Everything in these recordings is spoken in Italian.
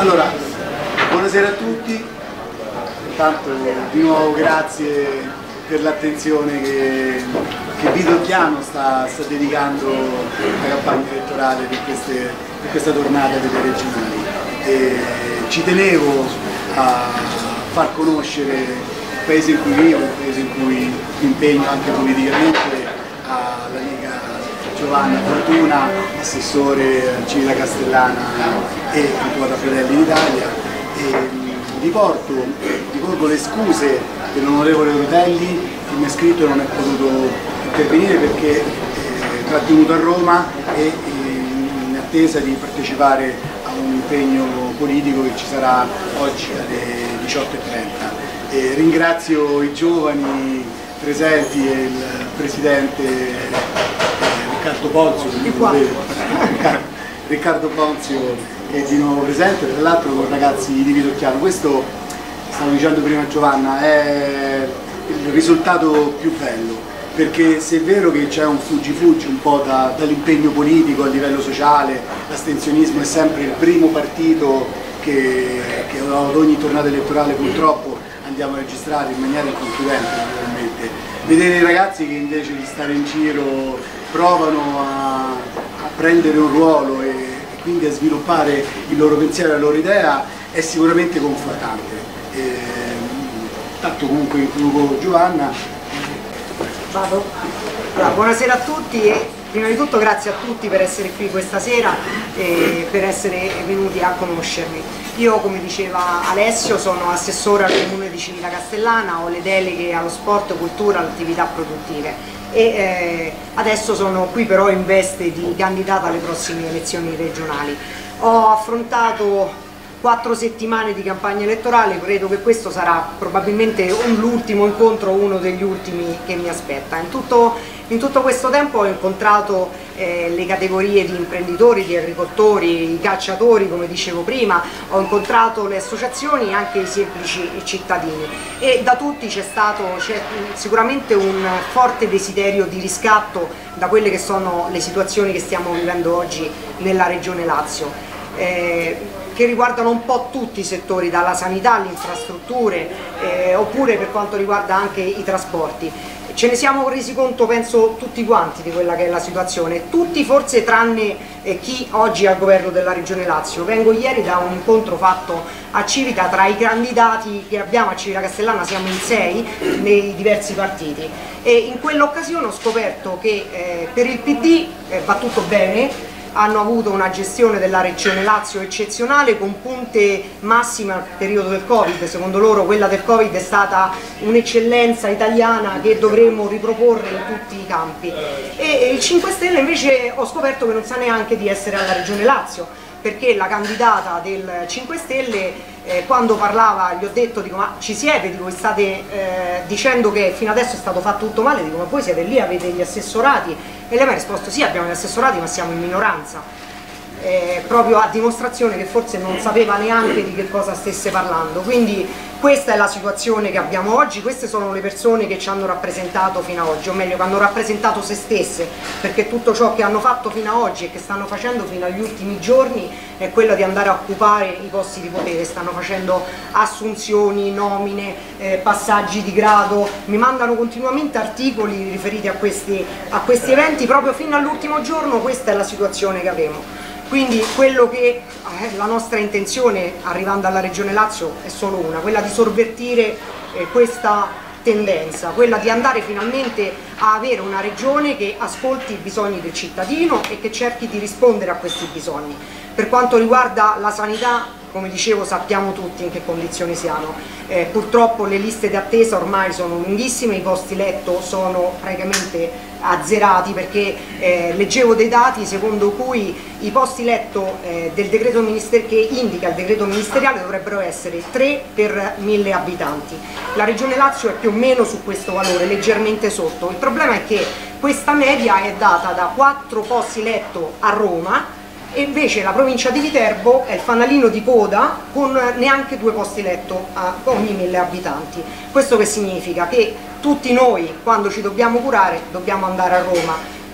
Allora, buonasera a tutti, intanto di nuovo grazie per l'attenzione che Vito Chiano sta dedicando alla campagna elettorale di questa tornata delle regionali. Ci tenevo a far conoscere il paese in cui vivo, il paese in cui mi impegno anche politicamente, alla Lega Giovanna Fortuna, assessore Civita Castellana e quota Fratelli d'Italia, e vi porgo le scuse dell'onorevole Rutelli che mi ha scritto e non è potuto intervenire perché è trattenuto a Roma e in attesa di partecipare a un impegno politico che ci sarà oggi alle 18:30. Ringrazio i giovani presenti e il presidente Riccardo Ponzio che è di nuovo presente, tra l'altro con ragazzi di Vito Chiano. Questo, stavo dicendo prima Giovanna, è il risultato più bello, perché se è vero che c'è un fuggi-fuggi un po' dall'impegno politico a livello sociale, l'astensionismo è sempre il primo partito che ad ogni tornata elettorale purtroppo andiamo registrati in maniera inconcludente naturalmente. Vedere i ragazzi che invece di stare in giro provano a prendere un ruolo e quindi a sviluppare il loro pensiero e la loro idea è sicuramente confortante. Tanto comunque includo Giovanna. Vado? Allora, buonasera a tutti e prima di tutto grazie a tutti per essere qui questa sera e per essere venuti a conoscermi. Io, come diceva Alessio, sono assessore al Comune di Civita Castellana, ho le deleghe allo sport, cultura, alle attività produttive e adesso sono qui però in veste di candidata alle prossime elezioni regionali. Ho affrontato 4 settimane di campagna elettorale, credo che questo sarà probabilmente l'ultimo incontro, uno degli ultimi che mi aspetta. In tutto questo tempo ho incontrato le categorie di imprenditori, di agricoltori, i cacciatori come dicevo prima, ho incontrato le associazioni e anche i semplici cittadini e da tutti c'è sicuramente un forte desiderio di riscatto da quelle che sono le situazioni che stiamo vivendo oggi nella regione Lazio. Che riguardano un po' tutti i settori, dalla sanità alle infrastrutture oppure per quanto riguarda anche i trasporti. Ce ne siamo resi conto, penso, tutti quanti di quella che è la situazione, tutti forse tranne chi oggi è al governo della Regione Lazio. Vengo ieri da un incontro fatto a Civita tra i candidati che abbiamo a Civita Castellana, siamo in 6 nei diversi partiti e in quell'occasione ho scoperto che per il PD va tutto bene. Hanno avuto una gestione della Regione Lazio eccezionale con punte massime al periodo del Covid, secondo loro quella del Covid è stata un'eccellenza italiana che dovremmo riproporre in tutti i campi. E il 5 Stelle invece ho scoperto che non sa neanche di essere alla Regione Lazio, perché la candidata del 5 Stelle quando parlava gli ho detto, dico, ma ci siete? Dico, state dicendo che fino adesso è stato fatto tutto male? Dico, ma voi siete lì, avete gli assessorati? E lei mi ha risposto sì, abbiamo gli assessorati ma siamo in minoranza. Proprio a dimostrazione che forse non sapeva neanche di che cosa stesse parlando. Quindi questa è la situazione che abbiamo oggi, queste sono le persone che ci hanno rappresentato fino ad oggi, o meglio che hanno rappresentato se stesse, perché tutto ciò che hanno fatto fino ad oggi e che stanno facendo fino agli ultimi giorni è quello di andare a occupare i posti di potere, stanno facendo assunzioni, nomine, passaggi di grado, mi mandano continuamente articoli riferiti a questi eventi, proprio fino all'ultimo giorno. Questa è la situazione che abbiamo. Quindi quello che la nostra intenzione arrivando alla Regione Lazio è solo una, quella di sovvertire questa tendenza, quella di andare finalmente a avere una regione che ascolti i bisogni del cittadino e che cerchi di rispondere a questi bisogni. Per quanto riguarda la sanità, come dicevo, sappiamo tutti in che condizioni siamo. Purtroppo le liste di attesa ormai sono lunghissime, i posti letto sono praticamente azzerati perché leggevo dei dati secondo cui i posti letto del decreto che indica il decreto ministeriale dovrebbero essere 3 per 1000 abitanti. La Regione Lazio è più o meno su questo valore, leggermente sotto. Il problema è che questa media è data da 4 posti letto a Roma e invece la provincia di Viterbo è il fanalino di coda con neanche 2 posti letto a ogni 1000 abitanti. Questo che significa? Che tutti noi quando ci dobbiamo curare dobbiamo andare a Roma.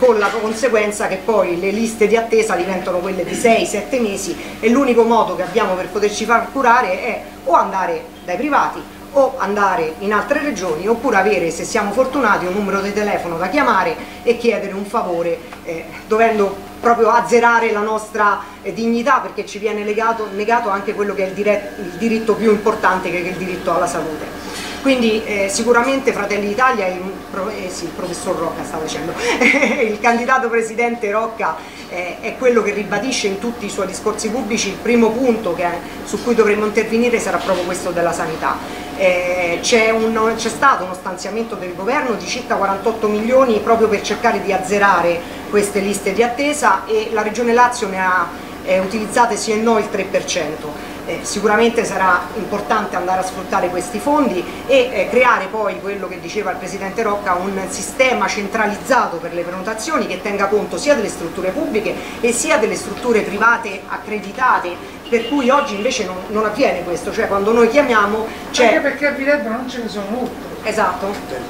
con la conseguenza che poi le liste di attesa diventano quelle di 6-7 mesi e l'unico modo che abbiamo per poterci far curare è o andare dai privati o andare in altre regioni, oppure avere, se siamo fortunati, un numero di telefono da chiamare e chiedere un favore, dovendo proprio azzerare la nostra dignità, perché ci viene negato anche quello che è il diritto più importante, che è il diritto alla salute. Quindi sicuramente Fratelli d'Italia, sì, il professor Rocca stava dicendo, il candidato presidente Rocca è quello che ribadisce in tutti i suoi discorsi pubblici il primo punto su cui dovremmo intervenire sarà proprio questo della sanità. C'è stato uno stanziamento del governo di circa 48 milioni proprio per cercare di azzerare queste liste di attesa e la Regione Lazio ne ha utilizzate sì e no il 3%. Sicuramente sarà importante andare a sfruttare questi fondi e creare poi quello che diceva il Presidente Rocca, un sistema centralizzato per le prenotazioni che tenga conto sia delle strutture pubbliche e sia delle strutture private accreditate, per cui oggi invece non avviene questo, cioè quando noi chiamiamo c'è... Anche perché a Viterbo non ce ne sono molte. Esatto.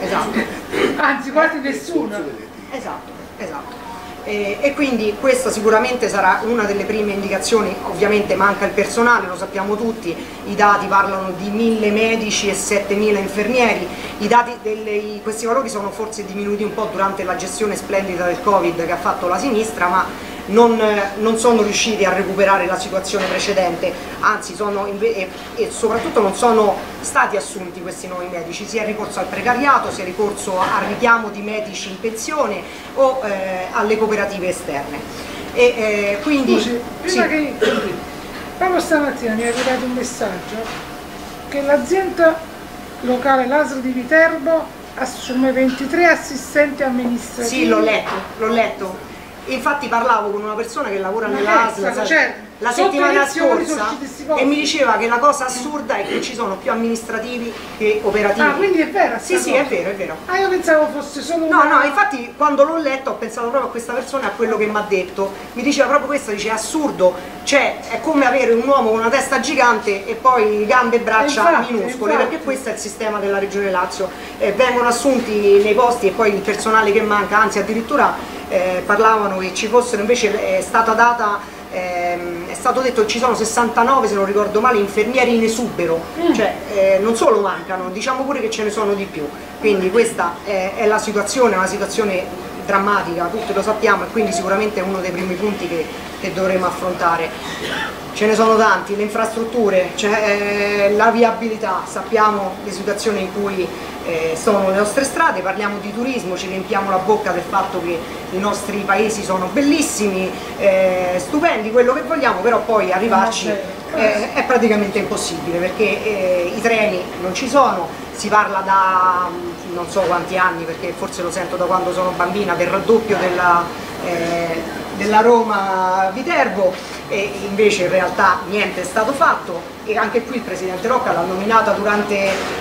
Anzi quasi nessuno. Esatto. E quindi questa sicuramente sarà una delle prime indicazioni. Ovviamente manca il personale, lo sappiamo tutti, i dati parlano di 1000 medici e 7000 infermieri, questi valori sono forse diminuiti un po' durante la gestione splendida del Covid che ha fatto la sinistra, ma non sono riusciti a recuperare la situazione precedente, anzi e soprattutto non sono stati assunti questi nuovi medici, si è ricorso al precariato, si è ricorso al richiamo di medici in pensione o alle cooperative esterne. Quindi, scusi, prima che proprio stamattina mi è arrivato un messaggio che l'azienda locale l'ASL di Viterbo assume 23 assistenti amministrativi. Sì, l'ho letto. Infatti parlavo con una persona che lavora nell'ASL la settimana scorsa e mi diceva che la cosa assurda è che ci sono più amministrativi che operativi. Ah, quindi è vero? Sì, è vero. Ah, io pensavo fosse solo No, infatti quando l'ho letto ho pensato proprio a questa persona e a quello che mi ha detto. Mi diceva proprio questo, dice è assurdo, cioè è come avere un uomo con una testa gigante e poi gambe e braccia minuscole, perché questo è il sistema della Regione Lazio. Vengono assunti nei posti e poi il personale che manca, anzi addirittura parlavano che ci fossero, invece è stato detto che ci sono 69, se non ricordo male, infermieri in esubero, cioè non solo mancano, diciamo pure che ce ne sono di più, quindi questa è la situazione, una situazione drammatica, tutti lo sappiamo, e quindi sicuramente è uno dei primi punti che dovremo affrontare. Ce ne sono tanti, le infrastrutture, la viabilità, sappiamo le situazioni in cui sono le nostre strade, parliamo di turismo, ci riempiamo la bocca del fatto che i nostri paesi sono bellissimi, stupendi, quello che vogliamo, però poi arrivarci è praticamente impossibile, perché i treni non ci sono, si parla da non so quanti anni, perché forse lo sento da quando sono bambina, del raddoppio della Roma-Viterbo, e invece in realtà niente è stato fatto, e anche qui il Presidente Rocca l'ha nominata durante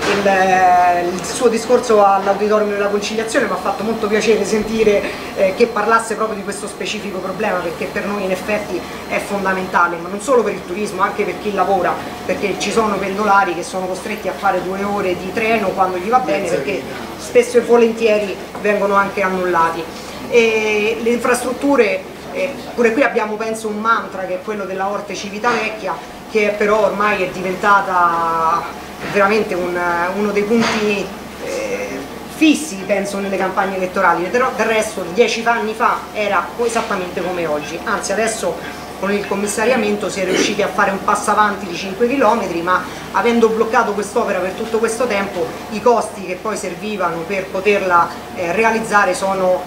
il suo discorso all'Auditorium della Conciliazione. Mi ha fatto molto piacere sentire che parlasse proprio di questo specifico problema, perché per noi in effetti è fondamentale, ma non solo per il turismo, anche per chi lavora, perché ci sono pendolari che sono costretti a fare 2 ore di treno quando gli va bene, perché spesso e volentieri vengono anche annullati. E le infrastrutture, pure qui abbiamo penso un mantra, che è quello della Orte Civitavecchia, che però ormai è diventata veramente uno dei punti fissi, penso, nelle campagne elettorali. Del resto 10 anni fa era esattamente come oggi, anzi adesso con il commissariamento si è riusciti a fare un passo avanti di 5 km, ma avendo bloccato quest'opera per tutto questo tempo, i costi che poi servivano per poterla realizzare sono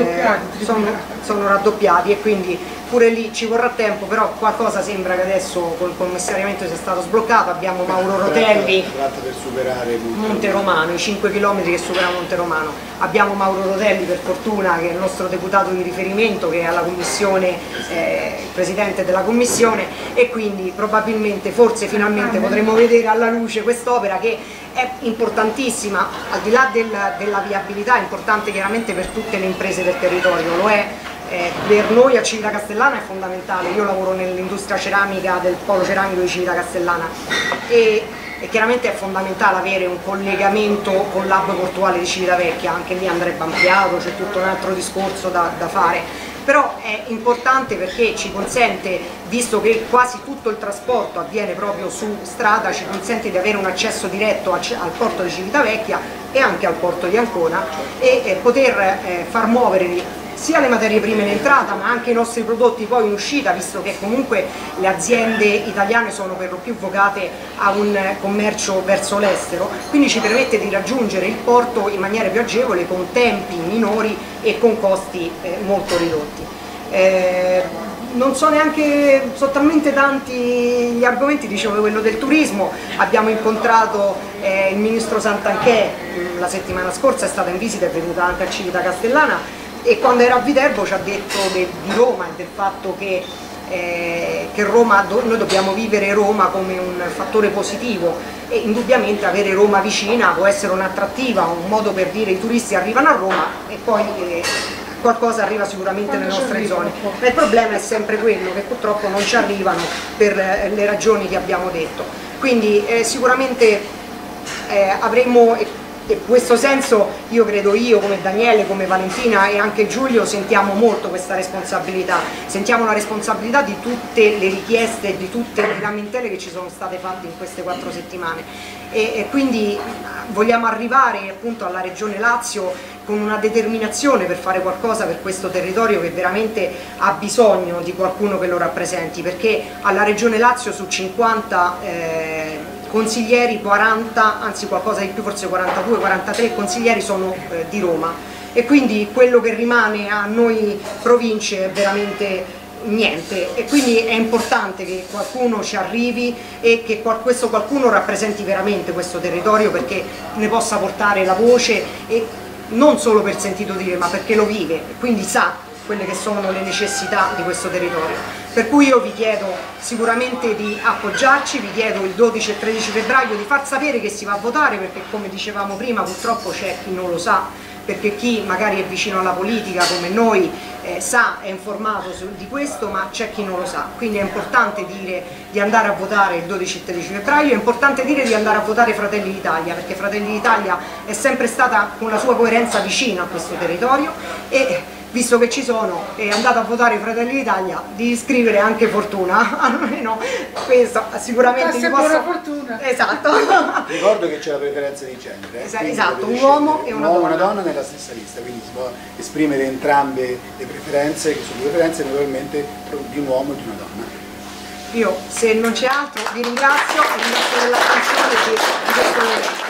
raddoppiati, e quindi pure lì ci vorrà tempo, però qualcosa sembra che adesso col commissariamento sia stato sbloccato. Abbiamo Mauro Rotelli, per superare Monte Romano, i 5 km che supera Monte Romano. Abbiamo Mauro Rotelli, per fortuna, che è il nostro deputato di riferimento, che è alla commissione, il presidente della commissione, e quindi probabilmente, forse finalmente potremo vedere alla luce quest'opera, che è importantissima, al di là della viabilità, è importante chiaramente per tutte le imprese del territorio, lo è. Per noi a Civita Castellana è fondamentale. Io lavoro nell'industria ceramica del polo ceramico di Civita Castellana, e e chiaramente è fondamentale avere un collegamento con l'hub portuale di Civitavecchia, anche lì andrebbe ampliato, c'è tutto un altro discorso da fare. Però è importante perché ci consente, visto che quasi tutto il trasporto avviene proprio su strada, ci consente di avere un accesso diretto al porto di Civitavecchia e anche al porto di Ancona e poter far muovere sia le materie prime in entrata ma anche i nostri prodotti poi in uscita, visto che comunque le aziende italiane sono per lo più vocate a un commercio verso l'estero, quindi ci permette di raggiungere il porto in maniera più agevole, con tempi minori e con costi molto ridotti. Non so neanche, sono talmente tanti gli argomenti, dicevo quello del turismo, abbiamo incontrato il ministro Santanchè la settimana scorsa, è stata in visita, è venuta anche a Civita Castellana e quando era a Viterbo ci ha detto di Roma e del fatto che Roma, noi dobbiamo vivere Roma come un fattore positivo e indubbiamente avere Roma vicina può essere un'attrattiva, un modo per dire i turisti arrivano a Roma e poi qualcosa arriva sicuramente nelle nostre zone, ma il problema è sempre quello che purtroppo non ci arrivano per le ragioni che abbiamo detto, quindi sicuramente avremo. In questo senso io credo, io come Daniele, come Valentina e anche Giulio sentiamo molto questa responsabilità, sentiamo la responsabilità di tutte le richieste, di tutte le lamentele che ci sono state fatte in queste 4 settimane e quindi vogliamo arrivare appunto alla Regione Lazio con una determinazione per fare qualcosa per questo territorio che veramente ha bisogno di qualcuno che lo rappresenti, perché alla Regione Lazio su 50 consiglieri 40, anzi qualcosa di più, forse 42, 43 consiglieri sono di Roma e quindi quello che rimane a noi province è veramente niente e quindi è importante che qualcuno ci arrivi e che questo qualcuno rappresenti veramente questo territorio perché ne possa portare la voce e non solo per sentito dire ma perché lo vive e quindi sa quelle che sono le necessità di questo territorio. Per cui io vi chiedo sicuramente di appoggiarci, vi chiedo il 12 e 13 febbraio di far sapere che si va a votare perché come dicevamo prima purtroppo c'è chi non lo sa, perché chi magari è vicino alla politica come noi sa, è informato di questo, ma c'è chi non lo sa, quindi è importante dire di andare a votare il 12 e 13 febbraio, è importante dire di andare a votare Fratelli d'Italia, perché Fratelli d'Italia è sempre stata con la sua coerenza vicina a questo territorio e visto che ci sono e andate a votare Fratelli d'Italia, di iscrivere anche Fortuna, almeno questo sicuramente vi posso... fortuna. Esatto. Ricordo che c'è la preferenza di genere. Esatto, un uomo e una donna. Una donna nella stessa lista, quindi si può esprimere entrambe le preferenze, che sono due preferenze naturalmente di un uomo e di una donna. Io, se non c'è altro, vi ringrazio dell'attenzione di questo